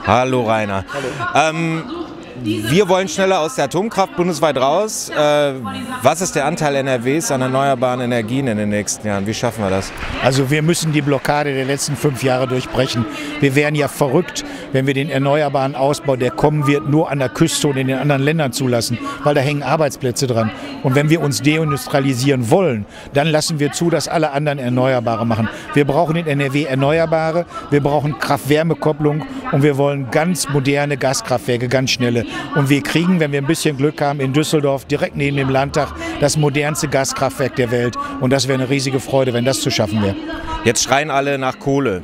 Hallo Rainer. Hallo. Wir wollen schneller aus der Atomkraft bundesweit raus. Was ist der Anteil NRWs an erneuerbaren Energien in den nächsten Jahren? Wie schaffen wir das? Also wir müssen die Blockade der letzten 5 Jahre durchbrechen. Wir wären ja verrückt, wenn wir den erneuerbaren Ausbau, der kommen wird, nur an der Küste und in den anderen Ländern zulassen, weil da hängen Arbeitsplätze dran. Und wenn wir uns deindustrialisieren wollen, dann lassen wir zu, dass alle anderen Erneuerbare machen. Wir brauchen in NRW Erneuerbare, wir brauchen Kraft-Wärme-Kopplung und wir wollen ganz moderne Gaskraftwerke, ganz schnelle. Und wir kriegen, wenn wir ein bisschen Glück haben, in Düsseldorf direkt neben dem Landtag das modernste Gaskraftwerk der Welt. Und das wäre eine riesige Freude, wenn das zu schaffen wäre. Jetzt schreien alle nach Kohle.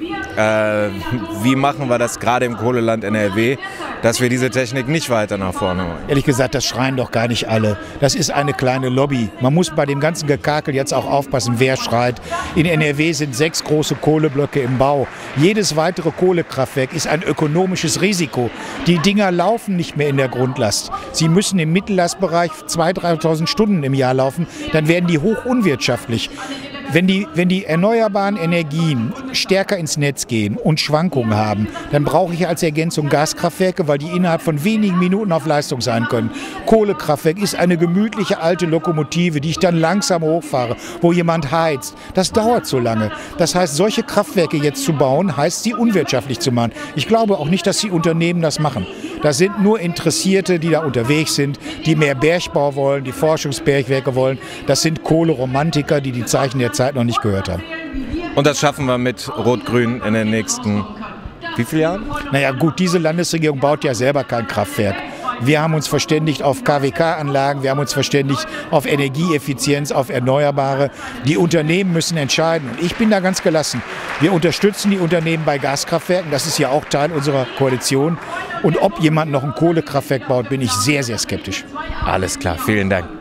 Wie machen wir das gerade im Kohleland NRW, dass wir diese Technik nicht weiter nach vorne holen? Ehrlich gesagt, das schreien doch gar nicht alle. Das ist eine kleine Lobby. Man muss bei dem ganzen Gekakel jetzt auch aufpassen, wer schreit. In NRW sind 6 große Kohleblöcke im Bau. Jedes weitere Kohlekraftwerk ist ein ökonomisches Risiko. Die Dinger laufen nicht mehr in der Grundlast. Sie müssen im Mittellastbereich 2.000, 3.000 Stunden im Jahr laufen. Dann werden die hoch unwirtschaftlich. Wenn die erneuerbaren Energien stärker ins Netz gehen und Schwankungen haben, dann brauche ich als Ergänzung Gaskraftwerke, weil die innerhalb von wenigen Minuten auf Leistung sein können. Kohlekraftwerk ist eine gemütliche alte Lokomotive, die ich dann langsam hochfahre, wo jemand heizt. Das dauert so lange. Das heißt, solche Kraftwerke jetzt zu bauen, heißt sie unwirtschaftlich zu machen. Ich glaube auch nicht, dass die Unternehmen das machen. Das sind nur Interessierte, die da unterwegs sind, die mehr Bergbau wollen, die Forschungsbergwerke wollen. Das sind Kohleromantiker, die die Zeichen der Zeit noch nicht gehört haben. Und das schaffen wir mit Rot-Grün in den nächsten wie vielen Jahren? Naja gut, diese Landesregierung baut ja selber kein Kraftwerk. Wir haben uns verständigt auf KWK-Anlagen, wir haben uns verständigt auf Energieeffizienz, auf Erneuerbare. Die Unternehmen müssen entscheiden und ich bin da ganz gelassen. Wir unterstützen die Unternehmen bei Gaskraftwerken, das ist ja auch Teil unserer Koalition. Und ob jemand noch ein Kohlekraftwerk baut, bin ich sehr, sehr skeptisch. Alles klar, vielen Dank.